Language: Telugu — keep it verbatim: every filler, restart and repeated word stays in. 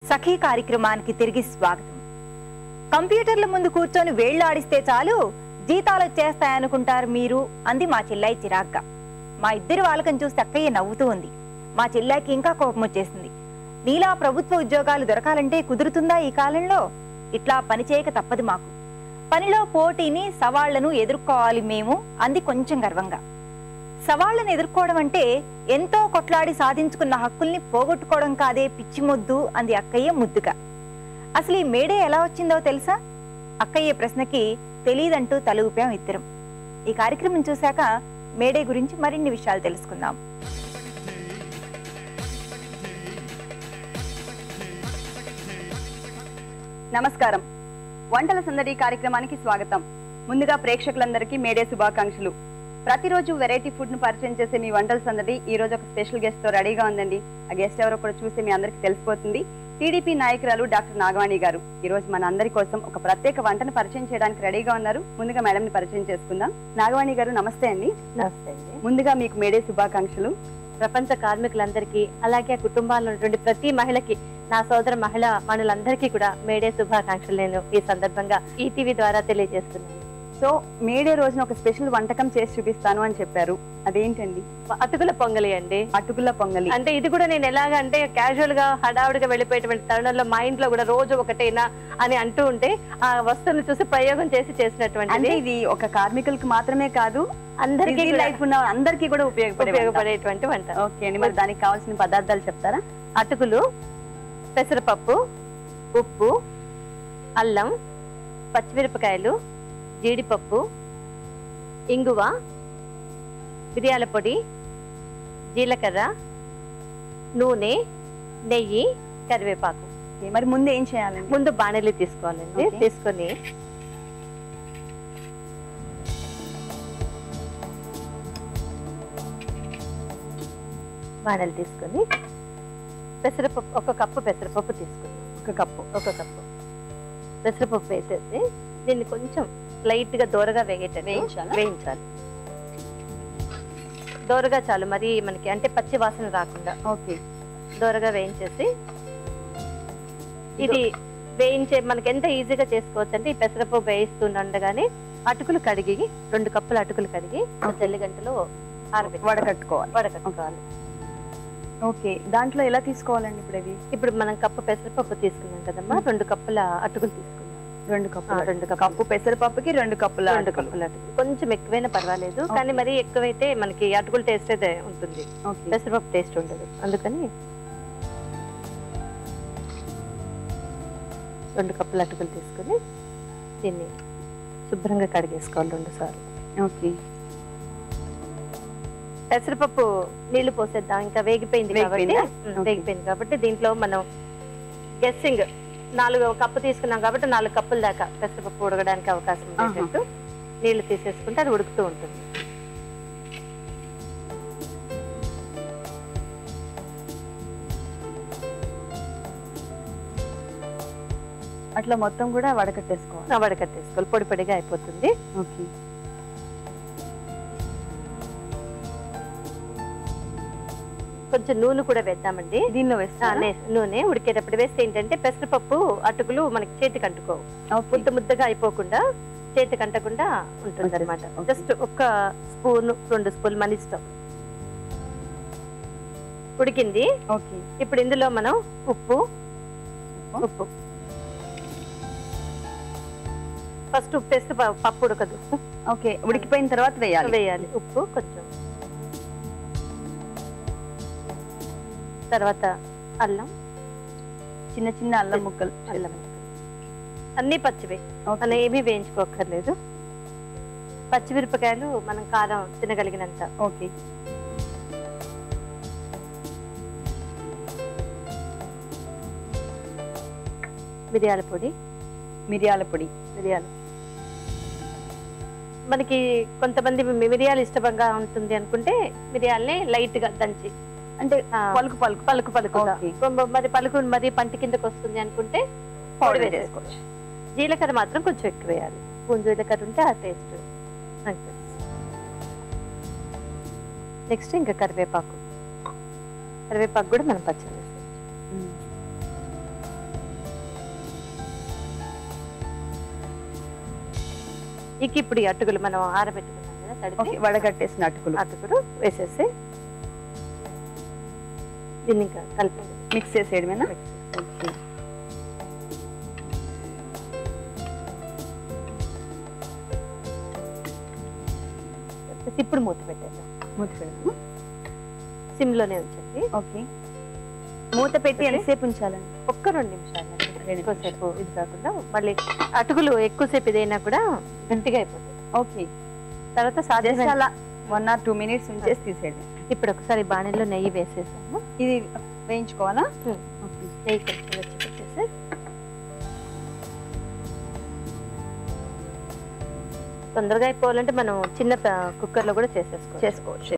సఖీ కార్యక్రమానికి తిరిగి స్వాగతం. కంప్యూటర్ల ముందు కూర్చొని వేళ్లు ఆడిస్తే చాలు జీతాలు వచ్చేస్తాయనుకుంటారు మీరు, అంది మా చెల్లాయి చిరాగ్గా. మా ఇద్దరి వాళ్ళకని చూస్తే అక్కయ్య నవ్వుతూ ఉంది. మా చెల్లాయికి ఇంకా కోపం వచ్చేసింది. నీలా ప్రభుత్వ ఉద్యోగాలు దొరకాలంటే కుదురుతుందా ఈ కాలంలో? ఇట్లా పని చేయక తప్పదు మాకు. పనిలో పోటీని సవాళ్లను ఎదుర్కోవాలి మేము, అంది కొంచెం గర్వంగా. సవాళ్లను ఎదుర్కోవడం అంటే ఎంతో కొట్లాడి సాధించుకున్న హక్కుల్ని పోగొట్టుకోవడం కాదే పిచ్చి మొద్దు, అంది అక్కయ్య ముద్దుగా. అసలు ఈ మేడే ఎలా వచ్చిందో తెలుసా? అక్కయ్య ప్రశ్నకి తెలీదంటూ తల ఊపాం ఇద్దరం. ఈ కార్యక్రమం చూశాక మేడే గురించి మరిన్ని విషయాలు తెలుసుకుందాం. నమస్కారం. వంటల సందడి కార్యక్రమానికి స్వాగతం. ముందుగా ప్రేక్షకులందరికీ మేడే శుభాకాంక్షలు. ప్రతిరోజు వెరైటీ ఫుడ్ ను పరిచయం చేసే మీ వంటల సందడి ఈ రోజు ఒక స్పెషల్ గెస్ట్ తో రెడీగా ఉందండి. ఆ గెస్ట్ ఎవరో కూడా చూస్తే మీ అందరికి తెలిసిపోతుంది. టీడీపీ నాయకురాలు డాక్టర్ నాగవాణి గారు ఈ రోజు మన అందరి కోసం ఒక ప్రత్యేక వంటను పరిచయం చేయడానికి రెడీగా ఉన్నారు. ముందుగా మేడం ని పరిచయం చేసుకుందాం. నాగవాణి గారు నమస్తే అండి. నమస్తే అండి. ముందుగా మీకు మేడే శుభాకాంక్షలు. ప్రపంచ కార్మికులందరికీ అలాగే కుటుంబాల్లో ఉన్నటువంటి ప్రతి మహిళకి, నా సోదర మహిళా మనులందరికీ కూడా మేడే శుభాకాంక్షలు నేను ఈ సందర్భంగా ఈటీవీ ద్వారా తెలియజేస్తున్నాను. సో మేడే రోజున ఒక స్పెషల్ వంటకం చేసి చూపిస్తాను అని చెప్పారు. అదేంటండి? అటుకుల పొంగలి అండి. అటుకుల పొంగలి అంటే ఇది కూడా నేను ఎలాగా అంటే క్యాజువల్ గా హడావుడిగా వెళ్ళిపోయేటువంటి తరుణంలో మా ఇంట్లో కూడా రోజు ఒకటేనా అని అంటూ ఉంటే ఆ వస్తువుని చూసి ప్రయోగం చేసి చేసినటువంటి ఇది ఒక కార్మికులకు మాత్రమే కాదు, అందరికీ లైఫ్ ఉన్న అందరికీ కూడా ఉపయోగపడే ఉపయోగపడేటువంటి వంట. ఓకే అండి, మరి దానికి కావాల్సిన పదార్థాలు చెప్తారా? అటుకులు, పెసరపప్పు, ఉప్పు, అల్లం, పచ్చిమిరపకాయలు, జీడిపప్పు, ఇంగువ, మిరియాల పొడి, జీలకర్ర, నూనె, నెయ్యి, కరివేపాకు. మరి ముందు ఏం చేయాలండి? ముందు బాణలి తీసుకోవాలండి. తీసుకొని బాణలి తీసుకొని పెసరపప్పు ఒక కప్పు పెసరపప్పు తీసుకున్నాం. ఒక కప్పు ఒక కప్పు పెసరపప్పు వేసేసి దీన్ని కొంచెం లైట్ గా దోరగా వేగేటట్టు వేయించాలి. దోరగా చాలు, మరి మనకి అంటే పచ్చి వాసన రాకుండా. ఓకే, దోరగా వేయించేసి ఇది వేయించే మనకి ఎంత ఈజీగా చేసుకోవచ్చు అంటే ఈ పెసరపప్పు వేయిస్తుండగానే అటుకులు కడిగి రెండు కప్పుల అటుకులు కడిగి జల్లి గంటలో ఆరబెట్టి వడకట్టుకోవాలి వడకట్టుకోవాలి ఓకే, దాంట్లో ఎలా తీసుకోవాలండి? ఇప్పుడు అవి ఇప్పుడు మనం కప్పు పెసరపప్పు తీసుకున్నాం కదమ్మా, రెండు కప్పుల అటుకులు తీసుకున్నాం. రెండు కప్పులు రెండు కప్పు పెసరపప్పుకి రెండు కప్పుల రెండు కప్పుల అటుకులు. కొంచెం ఎక్కువైనా పర్వాలేదు, కానీ మరి ఎక్కువైతే మనకి అటుకుల టేస్ట్ అయితే ఉంటుంది, పెసరపప్పు టేస్ట్ ఉండదు. అందుకని రెండు కప్పుల అటుకులు తీసుకుని దీన్ని శుభ్రంగా కడిగేసుకోవాలి రెండు సార్లు. ఓకే, పెసరపప్పు నీళ్లు పోసేద్దాం. ఇంకా వేగిపోయింది కాబట్టి వేగిపోయింది కాబట్టి దీంట్లో మనం గెస్సింగ్ నాలుగు కప్పు తీసుకున్నాం కాబట్టి నాలుగు కప్పుల దాకా పెసరపప్పు ఉడకడానికి అవకాశం ఉండేటట్టు నీళ్లు తీసేసుకుంటే అది ఉడుకుతూ ఉంటుంది. అట్లా మొత్తం కూడా వడకట్టేసుకోవాలి. వడకట్టేసుకోవాలి, పొడి పొడిగా అయిపోతుంది. ఓకే, కొంచెం నూనె కూడా వేద్దామండి దీనిలో వేస్తా. నూనె ఉడికేటప్పుడు వేస్తే ఏంటంటే పెసరపప్పు అటుకులు మనకి చేతికి అంటుకోవు, ముద్ద ముద్దగా అయిపోకుండా చేతికి అంటకుండా ఉంటుంది అనమాట. జస్ట్ ఒక స్పూన్ రెండు స్పూన్ మన ఇష్టం. ఉడికింది. ఓకే, ఇప్పుడు ఇందులో మనం ఉప్పు ఉప్పు ఫస్ట్ ఉప్పు వేస్తే పప్పు ఉడకదు. ఓకే, ఉడికిపోయిన తర్వాత వేయాలి వేయాలి ఉప్పు కొంచెం. తర్వాత అల్లం, చిన్న చిన్న అల్లం ముక్కలు. అల్లం ముక్కలు అన్ని పచ్చివే, మనం ఏమీ వేయించుకోక్కర్లేదు. పచ్చిమిరపకాయలు మనం కారం తినగలిగినంత. ఓకే, మిరియాల పొడి మిరియాల పొడి మిరియాలు మనకి కొంతమంది మిరియాలు ఇష్టంగా ఉంటుంది అనుకుంటే మిరియాలని లైట్ గా దంచి, అంటే పలుకు పలుకు పలుకు పలుకు మరి పలుకు మరి పంటి కిందకి వస్తుంది అనుకుంటే పొడి వేసేసుకోవచ్చు. జీలకర్ర మాత్రం కొంచెం ఎక్కువ వేయాలి, కొంచెం జీలకర్ర ఉంటే ఆ టేస్ట్. నెక్స్ట్ ఇంకా కరివేపాకు, కరివేపాకు కూడా మనం పచ్చడి వేసుకోవచ్చు. ఇక ఇప్పుడు ఈ అటుకులు మనం ఆరబెట్టుకున్నాం కదా తడిపి వడగట్టేసిన అటుకులు అటుకులు వేసేసి దీన్ని ఇంకా కలిపి మిక్స్ చేసేయడమేనా? ఓకే. ఇప్పుడు మూత పెట్టేద్దాం. మూత పెడదాము. సిమ్ లోనే ఉంచండి. ఓకే. మూత పెట్టి ఎంతసేపు ఉంచాలండి? ఒక్క రెండు నిమిషాలు. ఎక్కువసేపు ఇది కాకుండా మళ్ళీ అటుకులు ఎక్కువసేపు ఇదైనా కూడా గట్టిగా అయిపోతుంది. ఓకే. తర్వాత సాధ్యం అలా వన్ ఆర్ టూ మినిట్స్ ఉంచేసి తీసేయండి. ఇప్పుడు ఒకసారి బాణీలో నెయ్యి వేసేసాము. ఇది వేయించుకోవాలా? నెయ్యి కొంచెం వచ్చి పెట్టేసి తొందరగా అయిపోవాలంటే మనం చిన్న కుక్కర్ లో కూడా చేసేసుకో చేసుకోవచ్చు.